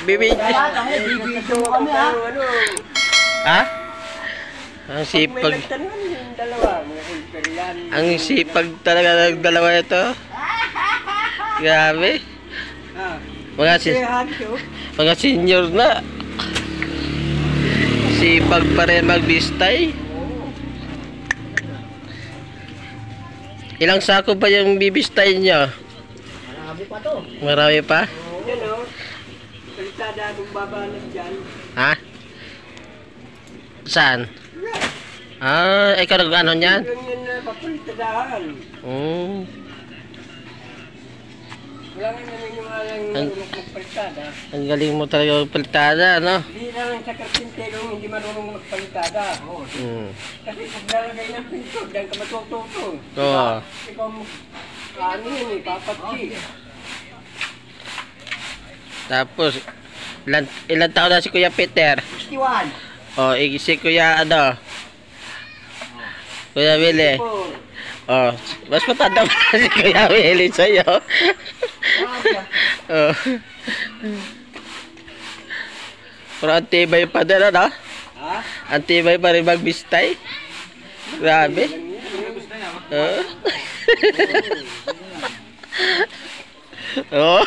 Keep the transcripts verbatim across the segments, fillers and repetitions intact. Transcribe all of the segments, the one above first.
bibig. Ha? Ang sipag. Ang sipag talaga ng dalawa ito. Grabe. Mga, si mga senior na. Sipag pa rin magbistay. Ilang sako ba yung bibistay nyo? Marami pa to. Marami pa? Yan o. Kalitada kung babanag dyan. Ha? Saan? Ah, ikaw nag-ano niyan? Yung yun na papalitadahan. Oh. Wala nga naniniwalang marunong magpalitada. Ang galing mo talaga magpalitada, no? Hindi lang sa karpinterong hindi marunong magpalitada. Oh. Hmm. Kasi pag lalagay ng pinto, diyan ka matututo. Oo. Ikaw mo, ano yun eh, papatsi. Tapos, ilan, ilan taon na si Kuya Peter? sixty-one. Oh, eh, si Kuya ano? Kuya Willie. Oh, mas matanda pa si Kuya Willie sa'yo. Oh. Pero antibay pa din, ano? Ha? Antibay pa rin magbistay. Grabe. Oh. Oh.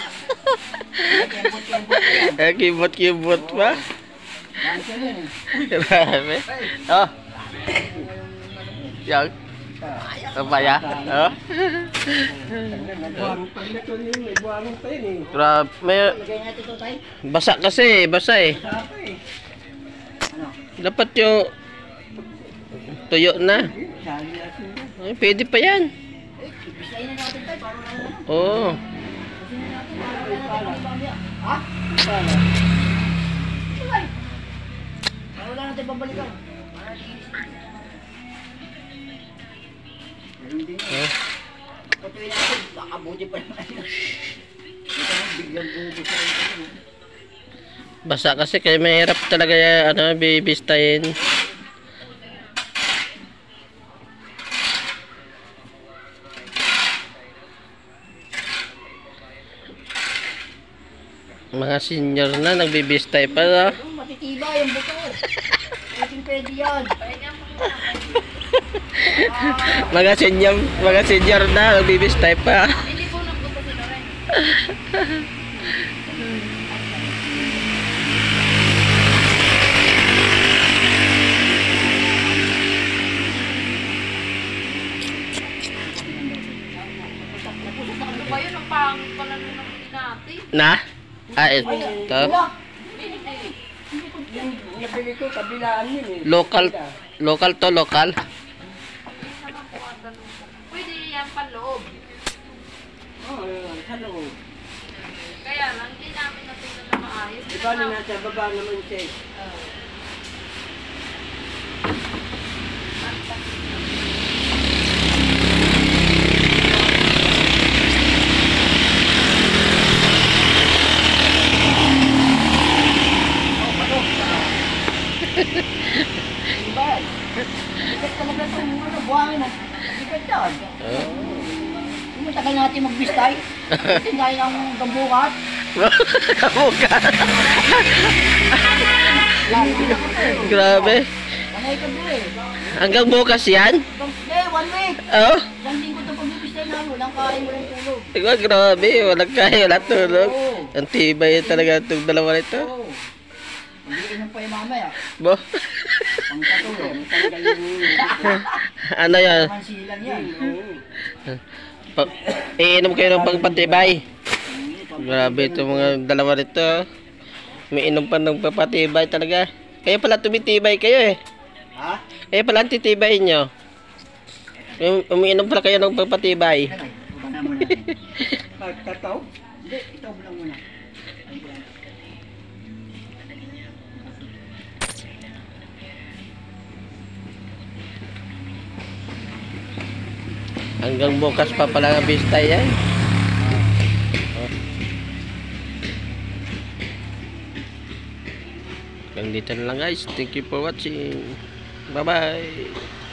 Kibot-kibot pa. Grabe. Oh. Yang. Apa ya? Oh. Grabe. May basa kasi, basa eh. Dapat yung tuyo na. Ay, pwede pa yan. Oh. Wala natin babalikan. Oh. Patuloy natin, baka buti pa naman. Biglang buti sa ito. Basa kasi kaya mahirap talaga yung ano, bibistayin. Mga senior na nagbibistay pa, no? Matitiba yung buto. Pwedeng pwede yan. Mga senior, mga senior na nagbibistay pa. Hindi po nang gusto sila rin. Ano ba yun? Ang pangit pala nung nakikita natin. Na? Ah, ito. Yung nabili ko, kabilaan yun eh. Local, local to, local. Pwede yan panloob. Oo, sa loob. Kaya lang, hindi namin natin na maayos. Diba na nasa baba naman siya eh. Diba? Ikat ka maglato mo na buhangin na. Ikat yan. Yung matagal natin magbistay. Tingay ng gambukat. Kamuka. Lagi na ko eh. Grabe. Panay ka bro eh. Hanggang bukas yan? Eh, one week. Oh? Isang linggo ito pagbibistay namin. Walang kain, walang tulog. Ikaw, grabe. Walang kaya, walang tulog. Ang tibay talaga itong dalawa nito. Oo. Hindi inom pa yung mamaya. Bo? Ang katulog. Talaga yung Ano yan? mansilan yan. Oo. Pa iinom kayo ng pagpatibay. Grabe itong mga dalawa nito. May inom pa ng papatibay talaga. Kaya pala tumitibay kayo eh. Ha? Kaya pala ang titibay nyo. Um- umiinom pala kayo ng papatibay. Bana mo na. Pagkataw? Hindi, ito lang muna. Hanggang bukas pa pala ang bistay yan. Hanggang dito na lang guys. Thank you for watching. Bye bye.